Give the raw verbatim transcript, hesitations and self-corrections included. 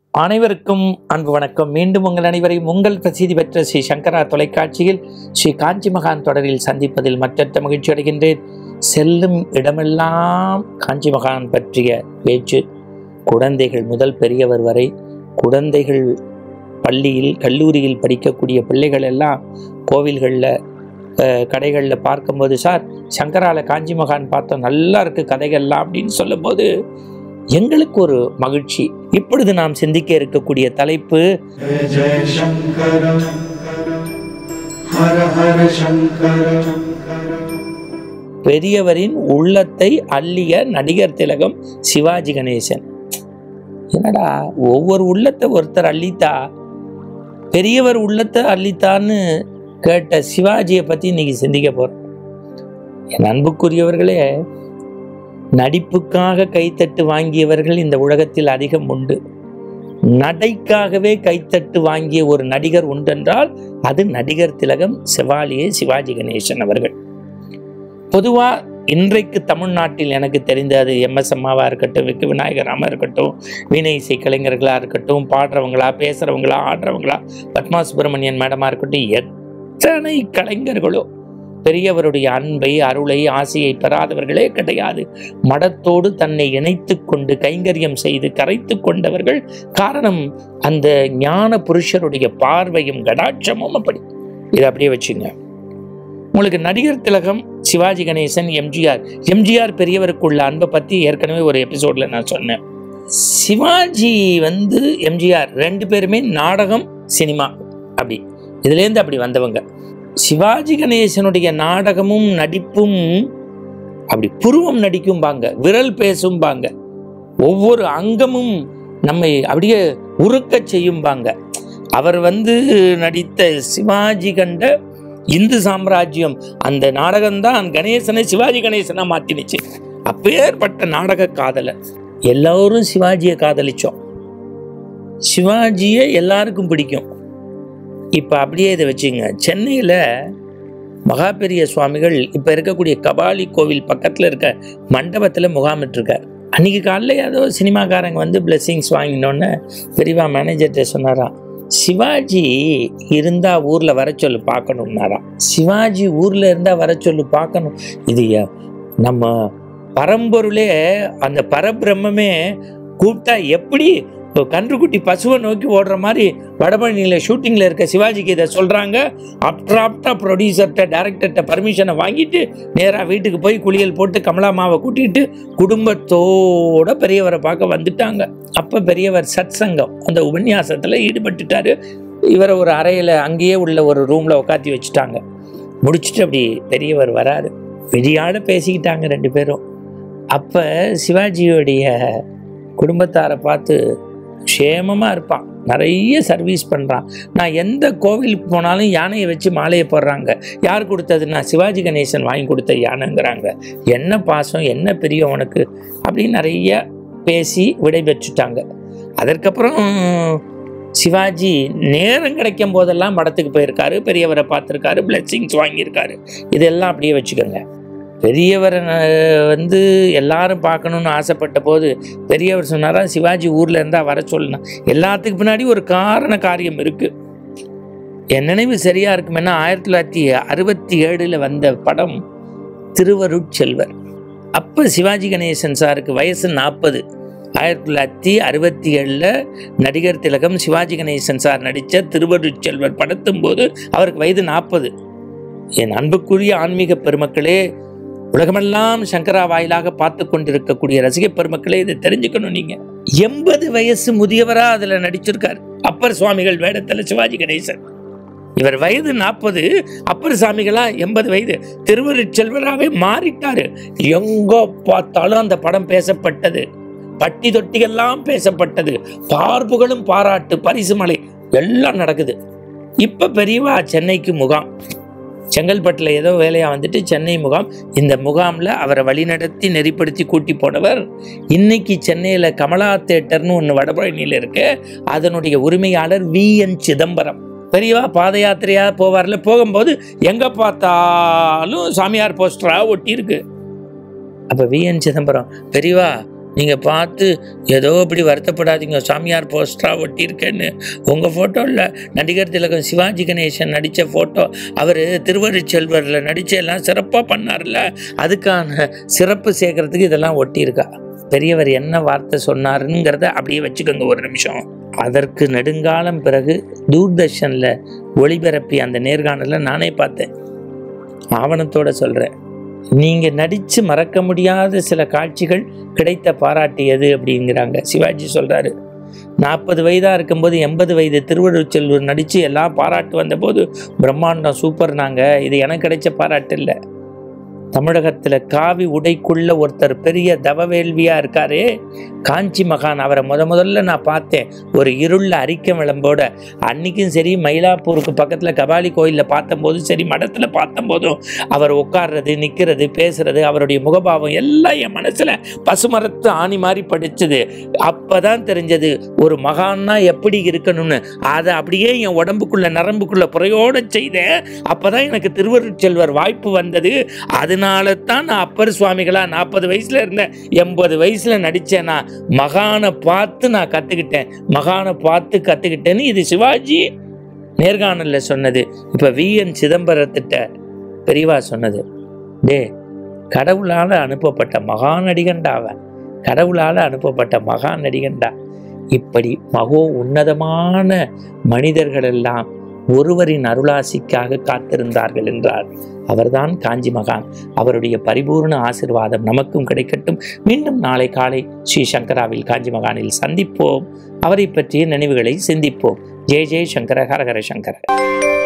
அனைவருக்கும் அன்பு வணக்கம். மீண்டும் உங்கள் அனைவரையும் உங்கள் பிரசித்தி பெற்ற ஸ்ரீ சங்கரா தொலைக்காட்சியில் ஸ்ரீ காஞ்சி மகான் தொடரில் சந்திப்பதில் மற்றற்ற மகிழ்ச்சி அடைகின்றேன். செல்லும் இடமெல்லாம் காஞ்சி மகான் பற்றிய பேச்சு. குழந்தைகள் முதல் பெரியவர் வரை, குழந்தைகள் பள்ளியில் கல்லூரியில் படிக்கக்கூடிய பிள்ளைகள் எல்லாம் கோவில்களில் கடைகளில் பார்க்கும்போது, சார் சங்கரால காஞ்சி மகான் பார்த்தோம், நல்லா இருக்கு கதைகள்லாம் அப்படின்னு சொல்லும்போது எங்களுக்கு ஒரு மகிழ்ச்சி. இப்பொழுது நாம் சிந்திக்க இருக்கக்கூடிய தலைப்பு பெரியவரின் உள்ளத்தை அள்ளிய நடிகர் திலகம் சிவாஜி கணேசன். என்னடா ஒவ்வொரு உள்ளத்தை ஒருத்தர் அள்ளித்தா, பெரியவர் உள்ளத்தை அள்ளித்தான்னு கேட்ட சிவாஜியை பற்றி இன்னைக்கு சிந்திக்க போறோம். என் அன்புக்குரியவர்களே, நடிப்புக்காக கைத்தட்டு வாங்கியவர்கள் இந்த உலகத்தில் அதிகம் உண்டு. நடைக்காகவே கைத்தட்டு வாங்கிய ஒரு நடிகர் உண்டென்றால் அது நடிகர் திலகம் செவாலியே சிவாஜி கணேசன் அவர்கள். பொதுவா இன்றைக்கு தமிழ்நாட்டில் எனக்கு தெரிந்த அது எம் எஸ் அம்மாவா இருக்கட்டும், விக்கு விநாயகராமா இருக்கட்டும், வீணை இசை கலைஞர்களா இருக்கட்டும், பாடுறவங்களா பேசுறவங்களா ஆடுறவங்களா, பத்மா சுப்பிரமணியன் மேடமா இருக்கட்டும், எத்தனை கலைஞர்களோ பெரியவருடைய அன்பை அருளை ஆசையை பெறாதவர்களே கிடையாது. மடத்தோடு தன்னை இணைத்து கொண்டு கைங்கரியம் செய்து கரைத்து கொண்டவர்கள். காரணம் அந்த ஞான புருஷருடைய பார்வையும் கடாட்சமும். அப்படி இதை அப்படியே வச்சுங்க. உங்களுக்கு நடிகர் திலகம் சிவாஜி கணேசன், எம்ஜிஆர் எம்ஜிஆர் பெரியவருக்குள்ள அன்பை பற்றி ஏற்கனவே ஒரு எபிசோட்ல நான் சொன்னேன். சிவாஜி வந்து எம்ஜிஆர் ரெண்டு பேருமே நாடகம் சினிமா அப்படி இதுலேருந்து அப்படி வந்தவங்க. சிவாஜி கணேசனுடைய நாடகமும் நடிப்பும் அப்படி புருவம் நடிக்கும்பாங்க, விரல் பேசும்பாங்க, ஒவ்வொரு அங்கமும் நம்மை அப்படியே உருக்க செய்யும்பாங்க. அவர் வந்து நடித்த சிவாஜி கண்ட இந்து சாம்ராஜ்யம், அந்த நாடகம்தான் கணேசனை சிவாஜி கணேசனா மாத்தினுச்சு. அப்பேற்பட்ட நாடக காதலர். எல்லோரும் சிவாஜியை காதலிச்சோம், சிவாஜியை எல்லாருக்கும் பிடிக்கும். இப்போ அப்படியே இதை வச்சுங்க. சென்னையில் மகாபெரிய சுவாமிகள் இப்போ இருக்கக்கூடிய கபாலி கோவில் பக்கத்தில் இருக்க மண்டபத்தில் முகாமிட்டிருக்கார். அன்றைக்கி காலையில் ஏதோ சினிமாக்காரங்க வந்து பிளெஸ்ஸிங்ஸ் வாங்கினோன்னு பெரியவா மேனேஜர்கிட்ட சொன்னாராம், சிவாஜி இருந்தால் ஊரில் வர சொல்லு பார்க்கணும்னாராம். சிவாஜி ஊரில் இருந்தால் வர சொல்லு பார்க்கணும். இது நம்ம பரம்பொருளே, அந்த பரபிரம்மே கூப்பிட்டா எப்படி கன்றுக்குட்டி பசுவை நோக்கி ஓடுற மாதிரி வடபழனியில் ஷூட்டிங்கில் இருக்க சிவாஜிக்கு இதை சொல்கிறாங்க. அப்ட்ராப்டாக ப்ரொடியூசர்கிட்ட டைரக்டர்கிட்ட பர்மிஷனை வாங்கிட்டு நேராக வீட்டுக்கு போய் குளியல் போட்டு கமலாமாவை கூட்டிகிட்டு குடும்பத்தோட பெரியவரை பார்க்க வந்துட்டாங்க. அப்போ பெரியவர் சத் சங்கம் அந்த உபன்யாசத்தில் ஈடுபட்டுட்டார். இவரை ஒரு அறையில் அங்கேயே உள்ள ஒரு ரூமில் உட்காத்தி வச்சுட்டாங்க. முடிச்சுட்டு அப்படி பெரியவர் வராரு. விடியாட பேசிக்கிட்டாங்க ரெண்டு பேரும். அப்போ சிவாஜியோடைய குடும்பத்தாரை பார்த்து, க்ஷேமமாக இருப்பான், நிறைய சர்வீஸ் பண்ணுறான், நான் எந்த கோவிலுக்கு போனாலும் யானையை வச்சு மாலையை போடுறாங்க, யார் கொடுத்ததுன்னா சிவாஜி கணேசன் வாங்கி கொடுத்த யானைங்கிறாங்க, என்ன பாசம் என்ன பிரியம் உனக்கு அப்படின்னு நிறைய பேசி விடைபெற்றுட்டாங்க. அதற்கப்புறம் சிவாஜி நேரம் கிடைக்கும் போதெல்லாம் மடத்துக்கு போயிருக்காரு, பெரியவரை பார்த்துருக்காரு, பிளெஸ்ஸிங்ஸ் வாங்கியிருக்காரு. இதெல்லாம் அப்படியே வச்சுக்கோங்க. பெரியவரை வந்து எல்லாரும் பார்க்கணுன்னு ஆசைப்பட்ட போது பெரியவர் சொன்னாரா, சிவாஜி ஊரில் இருந்தால் வர சொல்லணும். எல்லாத்துக்கு பின்னாடி ஒரு காரண காரியம் இருக்குது. என் நினைவு சரியாக இருக்குமென்னா ஆயிரத்தி தொள்ளாயிரத்தி அறுபத்தி ஏழில் வந்த படம் திருவருட்செல்வர். அப்போ சிவாஜி கணேசன் சாருக்கு வயசு நாற்பது. ஆயிரத்தி தொள்ளாயிரத்தி அறுபத்தி ஏழில் நடிகர் திலகம் சிவாஜி கணேசன் சார் நடித்த திருவருட்செல்வர் படத்தும் போது அவருக்கு வயது நாற்பது. என் அன்புக்குரிய ஆன்மீக பெருமக்களே, உலகமெல்லாம் சங்கரா வாயிலாக பார்த்து கொண்டிருக்கக்கூடிய ரசிக பெருமக்களே, இதை தெரிஞ்சுக்கணும். நீங்க எண்பது வயசு முதியவரா அதுல நடிச்சிருக்காரு. அப்பர் சுவாமிகள் வேடத்துல சிவாஜி கணேசன். இவர் வயது நாற்பது, அப்பர் சுவாமிகளா எண்பது வயது, திருவருட்செல்வராகவே மாறிட்டாரு. எங்க பார்த்தாலும் அந்த படம் பேசப்பட்டது, பட்டி தொட்டிகள்லாம் பேசப்பட்டது, பார்ப்புகளும் பாராட்டு பரிசு மலை எல்லாம் நடக்குது. இப்ப பெரியவா சென்னைக்கு முகாம், செங்கல்பட்டில் ஏதோ வேலையாக வந்துட்டு சென்னை முகாம். இந்த முகாமில் அவரை வழிநடத்தி நெறிப்படுத்தி கூட்டி போனவர் இன்னைக்கு சென்னையில் கமலா தேட்டர்னு ஒன்று வடபழனியில் இருக்கு, அதனுடைய உரிமையாளர் வி என் சிதம்பரம். பெரியவா பாத யாத்திரையாக போவார்ல, போகும்போது எங்கே பார்த்தாலும் சாமியார் போஸ்டராக ஒட்டி இருக்கு. அப்போ வி என் சிதம்பரம், பெரியவா நீங்கள் பார்த்து ஏதோ இப்படி வருத்தப்படாதீங்க, சாமியார் போஸ்டராக ஒட்டியிருக்கேன்னு. உங்கள் ஃபோட்டோவில் நடிகர் திலகம் சிவாஜி கணேசன் நடித்த ஃபோட்டோ, அவர் திருவருட்செல்வரில் நடித்த எல்லாம் சிறப்பாக பண்ணார்ல, அதுக்கான சிறப்பு சேர்க்கறதுக்கு இதெல்லாம் ஒட்டியிருக்கா. பெரியவர் என்ன வார்த்தை சொன்னாருங்கிறத அப்படியே வச்சுக்கோங்க ஒரு நிமிஷம். அதற்கு நெடுங்காலம் பிறகு தூர்தர்ஷனில் ஒளிபரப்பி அந்த நேர்காணலில் நானே பார்த்தேன், ஆவணத்தோடு சொல்கிறேன். நீங்கள் நடித்து மறக்க முடியாத சில காட்சிகள் கிடைத்த பாராட்டியது அப்படிங்கிறாங்க. சிவாஜி சொல்கிறாரு, நாற்பது வயதாக இருக்கும்போது எண்பது வயது திருவருட்செல்வர் நடித்து எல்லாம் பாராட்டு வந்தபோது பிரம்மாண்டம் சூப்பர், நாங்கள் இது எனக்கு கிடைச்ச பாராட்டு இல்லை. தமிழகத்தில் காவி உடைக்குள்ள ஒருத்தர் பெரிய தவவேள்வியாக இருக்காரே, காஞ்சி மகான், அவரை முத முதல்ல நான் பார்த்தேன் ஒரு இருள அறிக்கை விளம்போட. அன்றைக்கும் சரி, மயிலாப்பூருக்கு பக்கத்தில் கபாலி கோயிலில் பார்த்தம்போதும் சரி, மடத்தில் பார்த்தம்போதும் அவர் உட்கார்றது, நிற்கிறது, பேசுறது, அவருடைய முகபாவம் எல்லாம் என் மனசில் பசுமரத்து ஆணி மாதிரி படிச்சது. அப்போ தான் தெரிஞ்சது ஒரு மகான்னா எப்படி இருக்கணும்னு. அதை அப்படியே என் உடம்புக்குள்ளே நரம்புக்குள்ளே புறையோடு செய்தேன். அப்போ தான் எனக்கு திருவருட்செல்வர் வாய்ப்பு வந்தது. அது அதனால தான் நான் அப்பர் சுவாமிகளா நாற்பது வயசுல இருந்தேன், எண்பது வயசுல நடிச்சேன்னா மகானை பார்த்து நான் கத்துக்கிட்டேன், மகானை பார்த்து கத்துக்கிட்டேன்னு இது சிவாஜி நேர்காணல்ல சொன்னது. இப்ப வி என் சிதம்பரத்திட்ட பெரியவா சொன்னது, டே கடவுளால அனுப்பப்பட்ட மகா நடிகண்டா, அவன் கடவுளால அனுப்பப்பட்ட மகா நடிகண்டா. இப்படி மகோ உன்னதமான மனிதர்கள் எல்லாம் ஒருவரின் அருளாசிக்காக காத்திருந்தார்கள் என்றார். அவர்தான் காஞ்சி மகான். அவருடைய பரிபூர்ண ஆசீர்வாதம் நமக்கும் கிடைக்கட்டும். மீண்டும் நாளை காலை ஸ்ரீ சங்கராவில் காஞ்சி மகானில் சந்திப்போம். அவரை பற்றிய நினைவுகளை சிந்திப்போம். ஜெய ஜெய சங்கர, ஹர ஹர சங்கர.